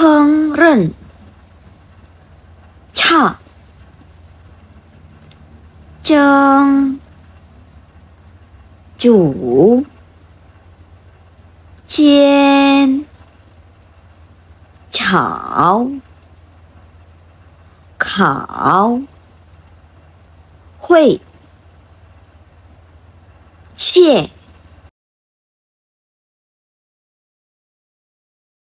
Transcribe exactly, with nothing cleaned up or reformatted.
烹饪炒蒸煮煎炒烤烩切